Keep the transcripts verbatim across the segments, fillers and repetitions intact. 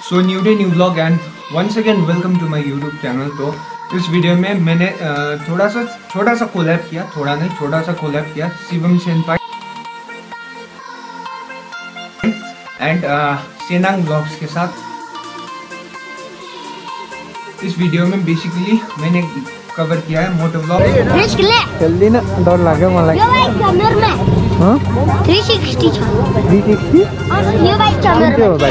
So new day new vlog and once again welcome to my YouTube channel. तो इस video में मैंने थोड़ा सा छोटा सा कोलैब किया, थोड़ा नहीं छोटा सा कोलैब किया Shivam senpai and Senang vlogs के साथ। इस वीडियो में बेसिकली मैंने कवर किया है मोटो ब्लॉग। जल्दी ना डर लाग्यो मलाई। यो बाइक कैमरा में हां तीन सौ साठ छ तीन सौ साठ और यो बाइक कैमरा में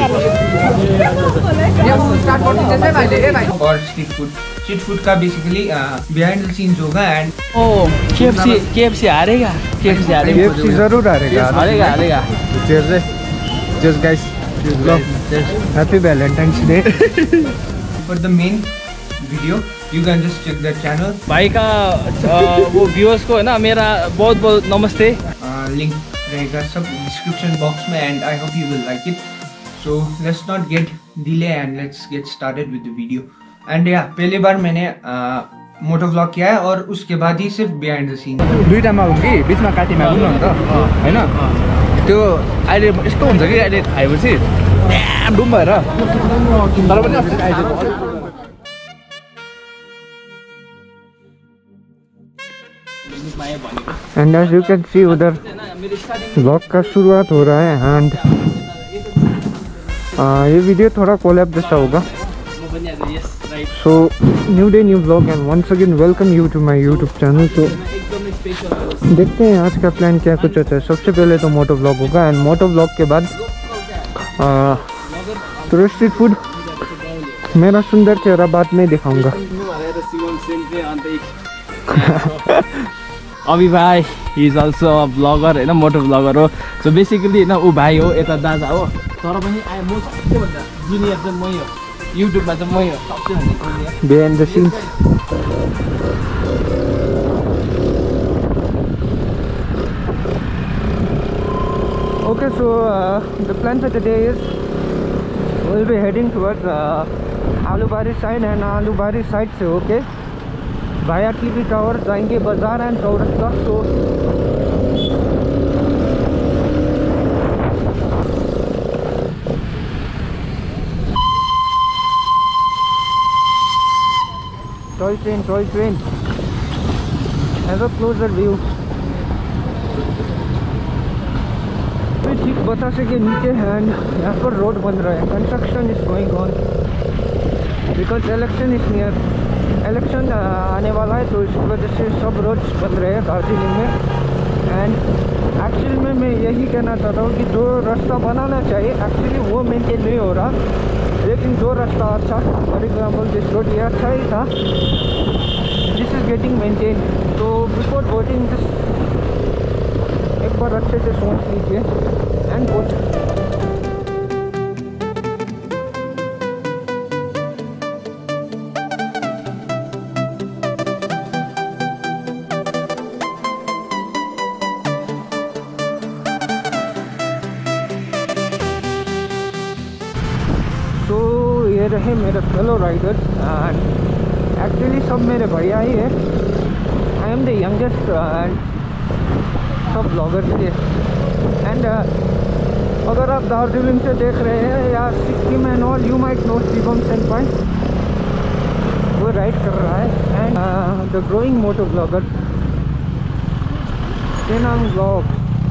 ये स्टार्ट कर दीजिए भाई ए भाई। और स्ट्रीट फूड स्ट्रीट फूड का बेसिकली बिहाइंड द सीन्स होगा एंड ओ केएफसी केएफसी हारेगा केएफसी हारेगा केएफसी जरूर हारेगा हारेगा हारेगा cheers cheers guys happy Valentine's day. For the main video you can just check the channel. भाई का वो व्यूअर्स को है ना मेरा बहुत बहुत नमस्ते। लिंक रहेगा सब डिस्क्रिप्शन बॉक्स में and I hope you will like it. So let's not get delay and let's get started with the video. And yeah पहली बार मैंने मोटो व्लॉग किया है और उसके बाद ही सिर्फ बिहाइंड द सीन। दुईटामा हो कि बिचमा काटीमा हुनु नि त हैन त्यो अहिले यस्तो हुन्छ कि अहिले खाएपछि ड्याम डुम भएर तर पनि अस्ति आइज। And as you can see उधर ब्लॉग का शुरुआत हो रहा है एंड ये वीडियो थोड़ा कोलैब जैसा होगा। So new day new vlog and once again welcome you to my YouTube channel. तो देखते हैं आज का प्लान क्या कुछ होता है। सबसे पहले तो मोटो ब्लॉग होगा एंड मोटो ब्लॉग के बाद तो स्ट्रीट फूड मेरा सुंदर चेहरा बाद में दिखाऊंगा। अभी भाई he is also a vlogger हैन मोटो ब्लगर हो। सो बेसिकली हैन ऊ भाइ हो यता दादा हो तर पनि आई म सबसे भन्दा जुनियर चाहिँ मै हो युट्युबमा चाहिँ मै हो सबसे भन्दा junior behind the scenes. Okay, so uh, the plan for today is we'll be heading towards uh, Alubari side and Alubari side से okay via T V Tower जाएंगे बाजार एंड चौरस्ता। तो toy train toy train have a closer view. ठीक बतासे के नीचे है and यहाँ पर रोड बन रहा है। Construction is going on because election is near. Election आने वाला है तो इसकी वजह से सब रोड्स बन रहे हैं दार्जिलिंग में। एंड एक्चुअली में मैं यही कहना चाहता हूँ कि जो रास्ता बनाना चाहिए एक्चुअली वो मेंटेन नहीं हो रहा, लेकिन जो रास्ता अच्छा फॉर एग्जाम्पल दिस रोड ये अच्छा ही था, दिस इज़ गेटिंग मेंटेन। तो बिफोर वोटिंग दिस एक बार अच्छे से सोच लीजिए एंड वोट। तो ये रहे मेरे फेलो राइडर्स एंड एक्चुअली सब मेरे भैया ही है। I am the youngest and सब ब्लॉगर्स के। एंड uh, अगर आप दार्जिलिंग से देख रहे हैं या Sikkim and all you might know Shivam senpai, वो राइड कर रहा है। And the growing moto vlogger Senang vlog.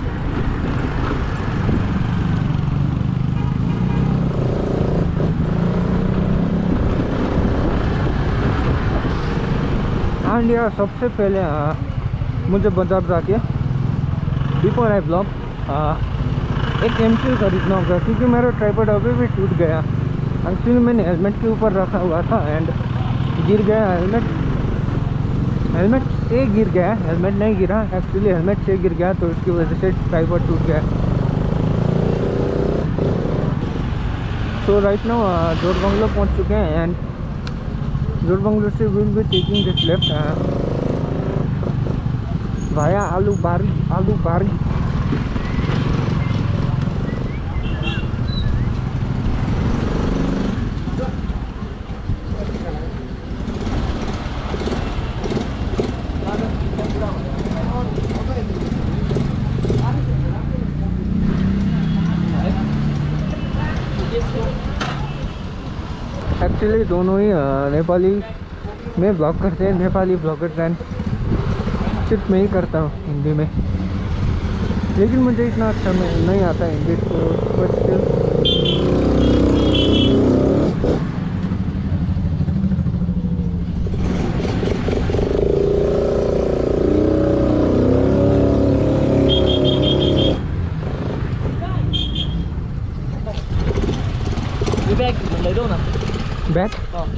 And यार सबसे पहले आ, मुझे बाजार जाके बिफोर आई ब्लॉग एक एमसी खरीदना होगा क्योंकि मेरा ट्राइपॉड अभी भी टूट गया। एक्चुअली मैंने हेलमेट के ऊपर रखा हुआ था एंड गिर गया। हेलमेट हेलमेट से गिर गया, हेलमेट नहीं गिरा, एक्चुअली हेलमेट से गिर गया तो उसकी वजह से ट्राइपॉड टूट गया। So right now Jorebunglow पहुँच चुके हैं एंड जोर बंगलो से will be taking this left via Alubari आलूबारी। Actually दोनों ही नेपाली में ब्लॉग करते हैं, नेपाली ब्लॉगर एंड सिर्फ मैं ही करता हूँ हिंदी में, लेकिन मुझे इतना अच्छा नहीं आता हिंदी तो बट स्टिल ब्याग ल्याइदेऊ न। बैग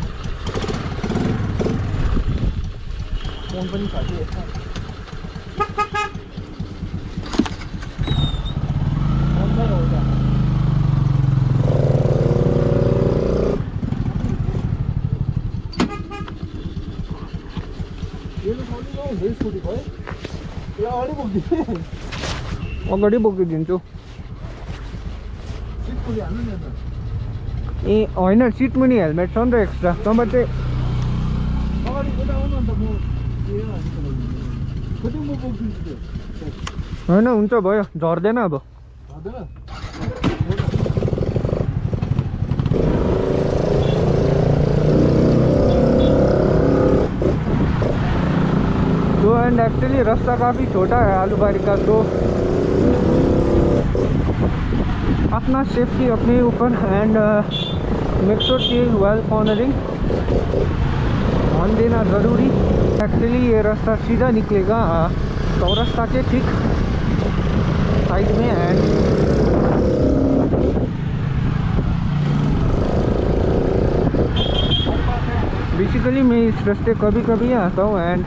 फोन पनि छ कि यसमा। फोन चाहिँ हो त। यो चाहिँ हो स्कुटी भयो। यो अगाडि बोक्दिनु। अगाडि बोकिदिन्छु। सिट खोली हाल्नु नि त। ए होइन, सिट मुनि हेलमेट छ नि त एक्स्ट्रा। तपाईँ चाहिँ अगाडि उता आउनु अन्त म के हाल्नु कति म बोक्दिन्छु त्यो। होइन हुन्छ भयो, झर्दैन अब। हजुर तो एंड एक्चुअली रास्ता काफ़ी छोटा है आलूबारी का, तो अपना सेफ्टी अपने ऊपर एंड मेक श्योर कि वेल कॉर्नरिंग ध्यान देना ज़रूरी। एक्चुअली ये रास्ता सीधा निकलेगा चौरास्ता के ठीक साइड में एंड बेसिकली मैं इस रास्ते कभी कभी आता हूँ and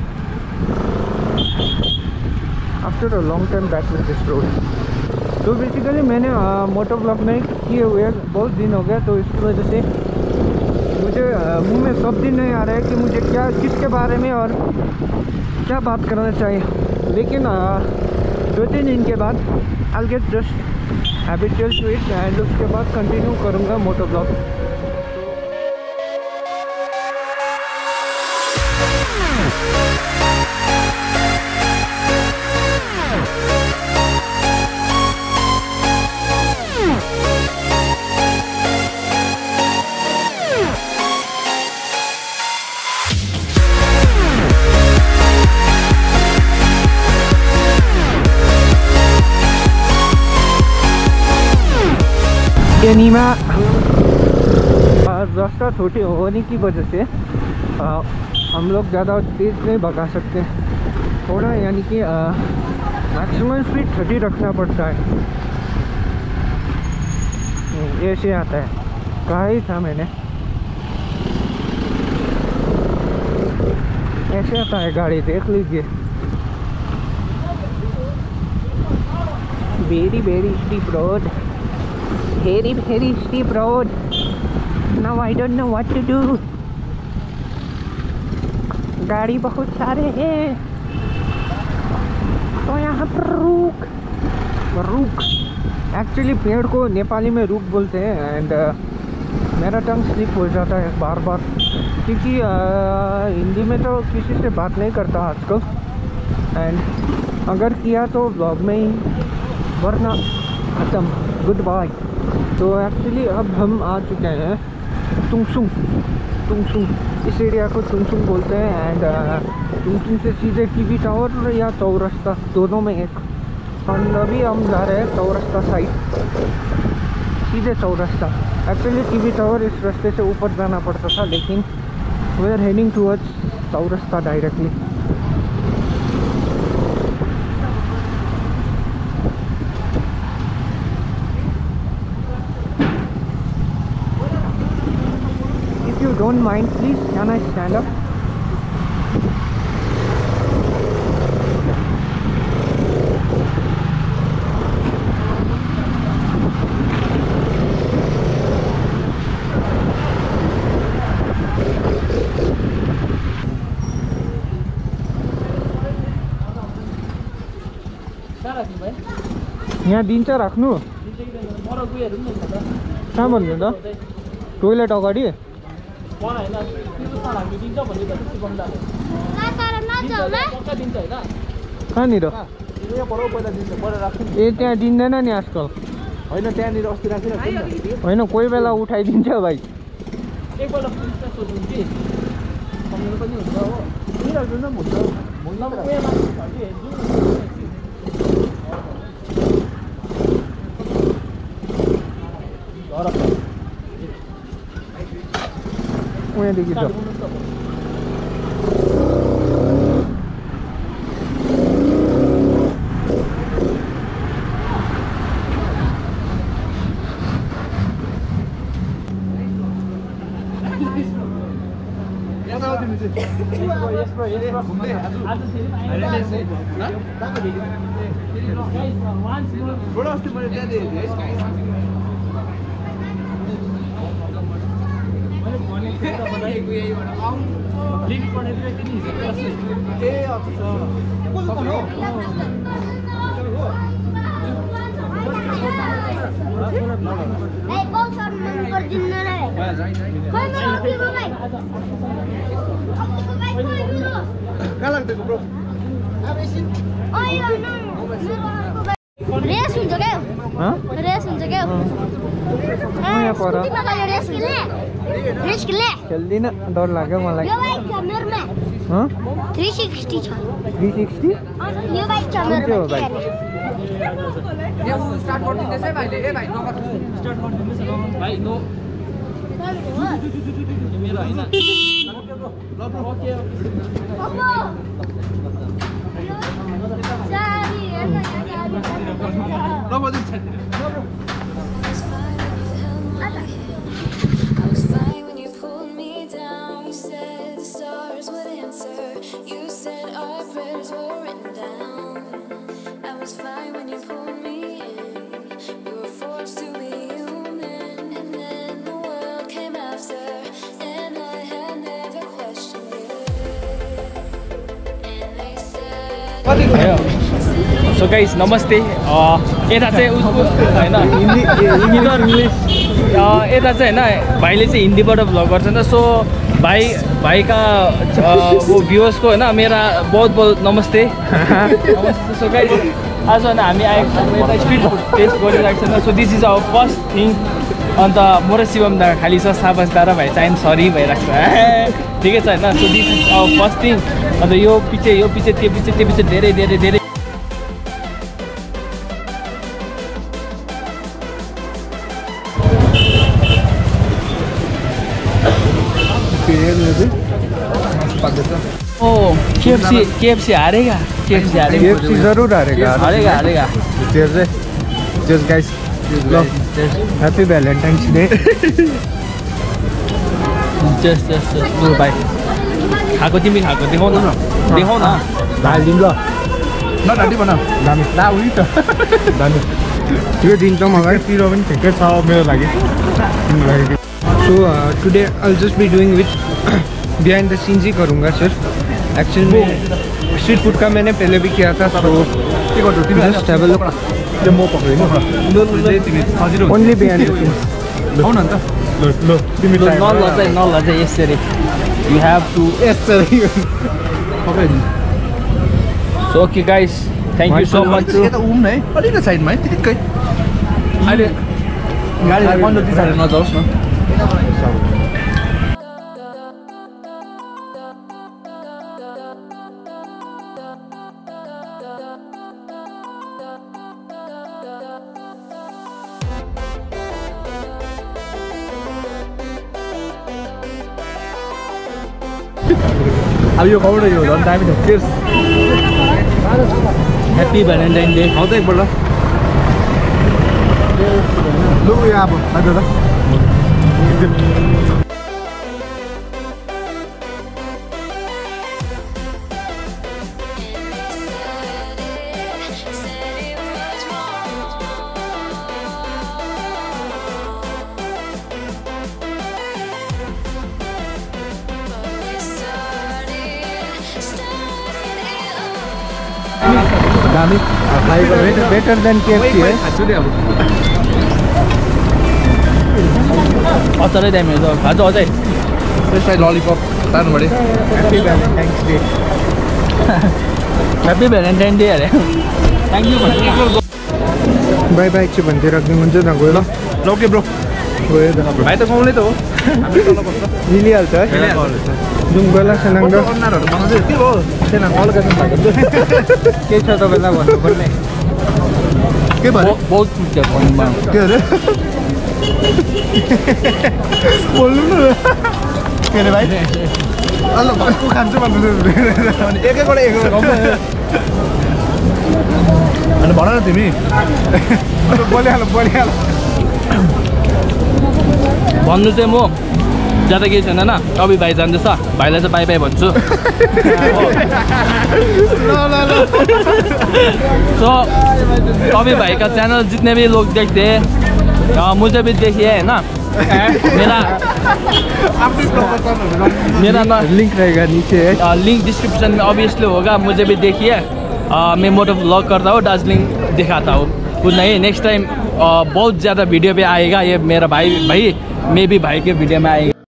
after a long time back with this road. तो बेसिकली मैंने मोटो ब्लॉग नहीं किए हुए बहुत दिन हो गया, तो इसकी वजह से मुझे मुंह में शब्द ही नहीं आ रहा है कि मुझे क्या किसके बारे में और क्या बात करना चाहिए। लेकिन दो तीन दिन के बाद I will get just habitual to it and उसके बाद कंटिन्यू करूँगा मोटो ब्लॉग। नीमा रास्ता छोटी होने की वजह से आ, हम लोग ज़्यादा तेज़ नहीं भगा सकते, थोड़ा यानी कि मैक्सिमम स्पीड थर्टी रखना पड़ता है। ऐसे आता है, कहा ही था मैंने, ऐसे आता है गाड़ी, देख लीजिए। Very very steep road, very very steep road. Now I don't know what to do. गाड़ी बहुत सारे हैं, तो यहाँ पर रुक रुक एक्चुअली पेड़ को नेपाली में रुक बोलते हैं एंड uh, मेरा टंग स्लिप हो जाता है बार बार, क्योंकि uh, हिंदी में तो किसी से बात नहीं करता आजकल, एंड अगर किया तो ब्लॉग में ही, वरना खत्म, गुड बाय। तो एक्चुअली अब हम आ चुके हैं तुंगसुंग। तुंगसुंग इस एरिया को तुंगसुंग बोलते हैं एंड तुंगसुंग से सीधे टीवी टावर या चौरस्ता दोनों में एक, और अभी हम जा रहे हैं चौरस्ता साइड, सीधे चौरस्ता। एक्चुअली टीवी टावर इस रास्ते से ऊपर जाना पड़ता था, लेकिन we are heading towards Chowrasta directly. If you don't mind, please, can I stand up? यहाँ दिन्छ राख्नु, कहाँ भन्नु त? टोइलेट अगाडि कहाँनिर? ए त्यहाँ दिँदैन नि आजकल। होइन त्यहाँनिर अस्ति राखिरहेको होइन कोही बेला उठाइदिन्छ भाइ। एकपल्ट पुलिसलाई सोध्नु कि सम्झनु पनि हुन्छ हो उनीहरू जुन हुन्छ नभए उयोमा छ कि जुन उहाँदेखि त Hey, boss, I'm going to dinner. Come on, give me back. कहाँ लाग्दैको ब्रो रेस हुन्छ क्या रेस हुन्छ क्या यहाँ पर रेस खेल्ने रेस खेल्ने खेल्दिन डर लाग्यो मलाई यो बाइक छ मेरोमा थ्री सिक्सटी छ थ्री सिक्सटी यो बाइक छ मेरोमा यो स्टार्ट गर्दिँदैछ है भाइले ए भाइ नगर स्टार्ट गर्दिँदैछ भाइ नो मेरो हैन ल ब्रो ओके ल बजु छ सो गाइस नमस्ते यता चाहिँ उसको होइन इङ्ग्लिस यता चाहिँ होइन भाइले चाहिँ हिन्दीबाट भ्लग गर्छ नि त सो भाइ भाइका वो भ्युवर्सको होइन मेरा बहुत बहुत नमस्ते नमस्ते सो गाइस आज होइन हामी आएको यता स्ट्रिट फुड टेस्ट गरिरहेको छ so this is our first thing अन्त म र शिवम दा खाली छ साबास दा र भाइ चाहिँ सरी भइरहेको छ ठिकै छ होइन so this is our first thing अन्त यो पछि यो पछि त्यो पछि त्यो पछि धेरै धेरै धेरै ओ केएफसी केएफसी हारेगा केएफसी हारेगा केएफसी जरूर हारेगा हारेगा हारेगा चेयर्स है cheers guys happy Valentine's day just just just भाइ खाएको तिमी खाएको देखाउ न देखाउ न दार्जिलिङ ल न दादी बना दामी ला उही त दामी त्यो दिन्छ मलाई पिरो पनि ठिकै छ मेरो लागि तिम्रो लागि So uh, today I'll just be doing with behind the scenes ही करूँगा सिर्फ एक्चुअल में स्ट्रीट फूड का मैंने पहले भी किया था so just have a look त्यो म पक्रिनु ओन्ली बिहाइन्ड द सिन्स आउन अन्त ल ल तिमी ट्राई नलजाइ नलजाइ यसरी यु हेभ टु यसरी पक्रिनु so okay guys thank you so much यता उम न है अलिकति साइडमा है ठिकै अहिले गाडी पन्ध्र तिस हालेर नजाओस् न अब यो कौडो यो झन् दामी छ चेयर्स ह्याप्पी भ्यालेन्टाइन डे आउँछ एकपल्ट लु यहाँ अब लाग्छ त दामी बेटर देन केएफसी है अचारै दामी हुन्छ खाजा अझै त्यसलाई ललिपप तार्नु पऱ्यो happy Valentine's day happy Valentine day अरे थ्याङ्क यू भन्नु बाई बाई चाहिँ भन्दै राख्नु हुन्छ न गयो ल ओके ब्रो भाइ त गाउँले त हो मिलिहाल्छ है जाउँ बेला सेनाङ्ग अनुहारहरू बनाउँदै के हो सेनाङ अलगढा भएको के छ तपाईँलाई भन्नुपर्ने के भयो बहुत कुछ छ फोनमा के अरे बोल्नु न के अरे भाइ अल्ल भन्नु खान्छ भन्नु अनि एक एकवटा एक एकवटा अनि भन न तिमी बोलिहाल बोलिहाल भन्नु चाहिँ म ज्यादा केही छैन होइन कवि भाइ जान्दैछ भाइलाई चाहिँ बाई बाई भन्छु सो कवि भाई का चैनल जितने भी लोग देखते हैं मुझे भी देखिए है ना मेरा मेरा ना लिंक रहेगा नीचे है लिंक डिस्क्रिप्शन में ऑब्वियसली होगा मुझे भी देखिए मैं मोटो व्लॉग करता हूँ दार्जिलिंग दिखाता हूँ कुछ नहीं नेक्स्ट टाइम बहुत ज़्यादा वीडियो पे आएगा ये मेरा भाई भाई मैं भी भाई के वीडियो में आएगा